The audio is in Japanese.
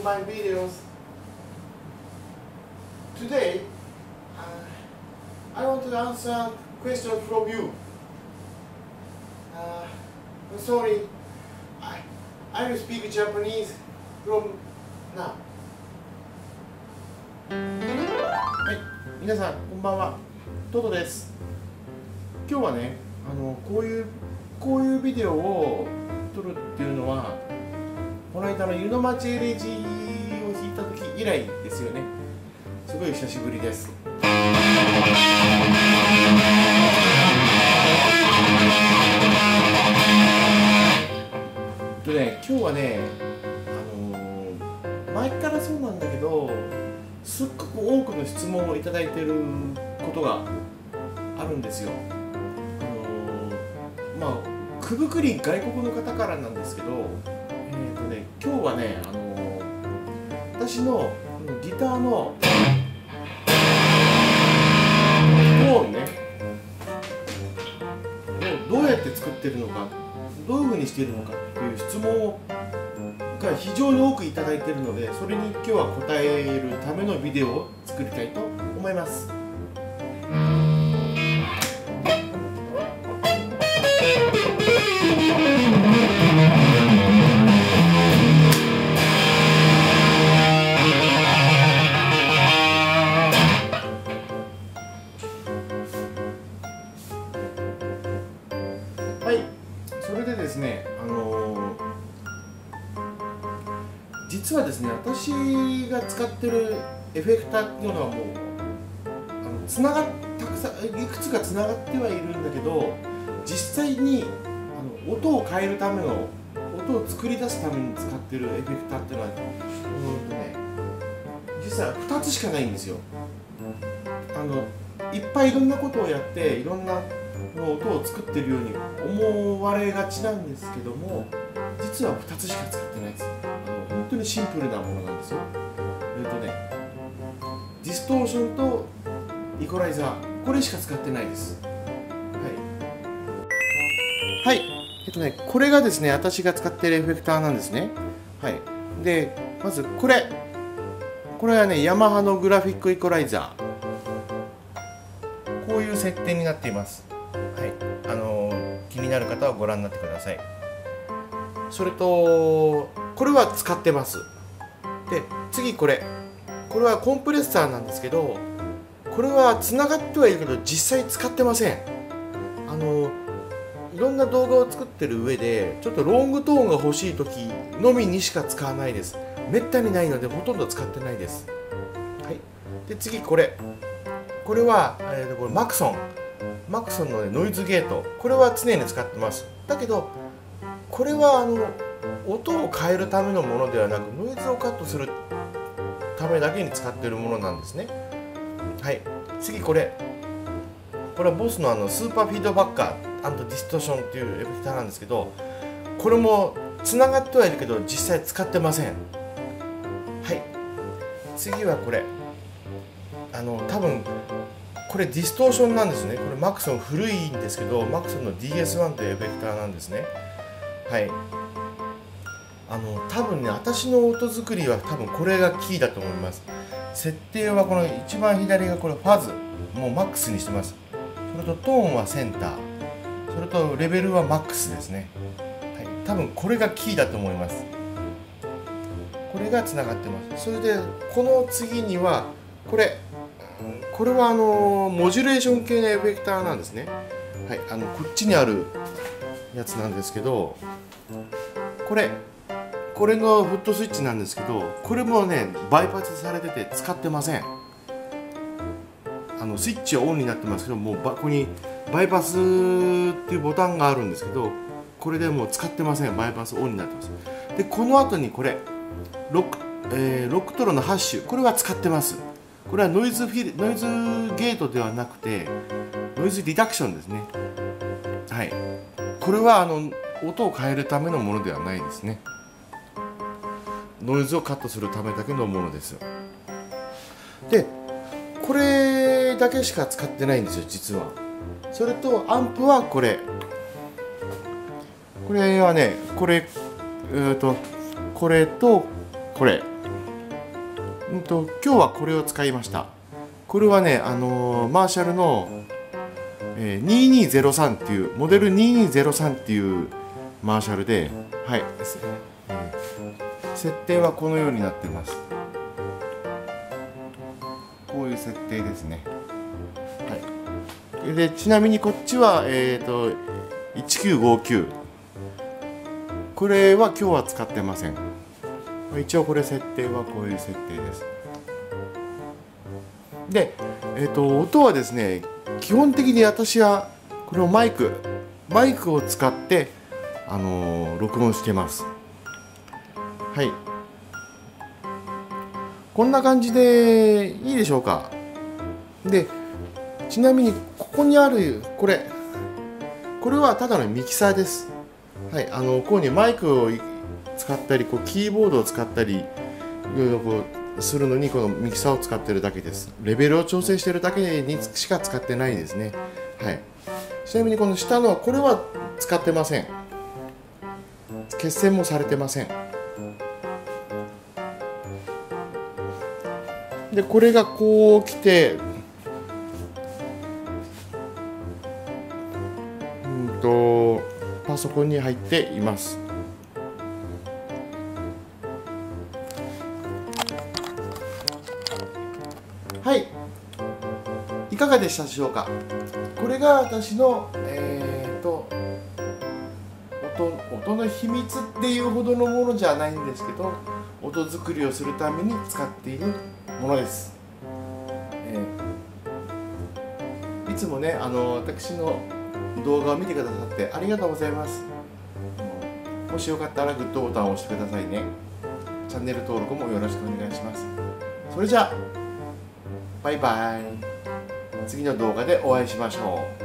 my videos. Today, I want to answer question from you. I'm sorry, I will speak Japanese from now. はい、皆さんこんばんは、トトです。今日はね、こういうビデオを撮るっていうのは、この間の湯の町エレジーを弾いた時以来ですよね。すごい久しぶりです。今日はね、前からそうなんだけど、すっごく多くの質問をいただいていることがあるんですよ。くぶくり外国の方からなんですけど、今日はね、私のギターのトーンね、どうやって作ってるのか、どういうふうにしているのかっていう質問が非常に多くいただいているので、それに今日は答えるためのビデオを作りたいと思います。はい、それでですね、実はですね、私が使ってるエフェクターっていうのはもうたくさんいくつかつながってはいるんだけど、実際に音を変えるための音を作り出すために使ってるエフェクターっていうのは実は2つしかないんですよ。いっぱいいろんなことをやっていろんな音を作ってるように思われがちなんですけども、実は2つしか使ってないです。本当にシンプルなものなんですよ。ディストーションとイコライザー、これしか使ってないです。はい、これがですね、私が使っているエフェクターなんですね。はい、でまずこれはね、ヤマハのグラフィックイコライザー、こういう設定になっています。はい、気になる方はご覧になってください。それとこれは使ってます。で次これはコンプレッサーなんですけど、これはつながってはいるけど実際使ってません。いろんな動画を作ってる上でちょっとロングトーンが欲しい時のみにしか使わないです。めったにないのでほとんど使ってないです。はい、で次これは、これマクソンの、ノイズゲート、これは常に使ってます。だけどこれは音を変えるためのものではなく、ノイズをカットするためだけに使っているものなんですね。はい、次これはボスのスーパーフィードバッカー&ディストーションっていうエフェクターなんですけど、これもつながってはいるけど実際使ってません。はい、次はこれ多分これディストーションなんですね。これマクソン古いんですけど、マクソンの DS1 というエフェクターなんですね。はい、多分ね、私の音作りは多分これがキーだと思います。設定はこの一番左がこれファズ、もうマックスにしてます。それとトーンはセンター、それとレベルはマックスですね。はい、多分これがキーだと思います。これがつながってます。それでこの次にはこれはモジュレーション系のエフェクターなんですね。はい、こっちにあるやつなんですけど、これのフットスイッチなんですけど、これもねバイパスされてて使ってません。スイッチはオンになってますけど、もうここにバイパスっていうボタンがあるんですけど、これでもう使ってません。バイパスオンになってます。でこの後にこれロックトロのハッシュ、これは使ってます。これはノイズゲートではなくてノイズリダクションですね。はい、これは音を変えるためのものではないですね。ノイズをカットするためだけのものです。でこれだけしか使ってないんですよ、実は。それとアンプはこれはね、これとこれ今日はこれを使いました。これはね、マーシャルの、2203っていうモデル2203っていうマーシャルで、はい、設定はこのようになっています。こういう設定ですね。はい、でちなみにこっちは、1959、これは今日は使ってません。一応これ設定はこういう設定です。で、音はですね、基本的に私はこのマイクを使って録音してます。はい、こんな感じでいいでしょうか。でちなみにここにあるこれはただのミキサーです。はい、こういうマイクを使ったり、キーボードを使ったりいろいろするのにこのミキサーを使ってるだけです。レベルを調整してるだけにしか使ってないですね。はい、ちなみにこの下のこれは使ってません。決線もされてません。でこれがこう来てパソコンに入っています。はい、いかがでしたでしょうか。これが私の音の秘密っていうほどのものじゃないんですけど、音作りをするために使っているものです。いつもね、私の動画を見てくださってありがとうございます。もしよかったらグッドボタンを押してくださいね。チャンネル登録もよろしくお願いします。それじゃあバイバイ。次の動画でお会いしましょう。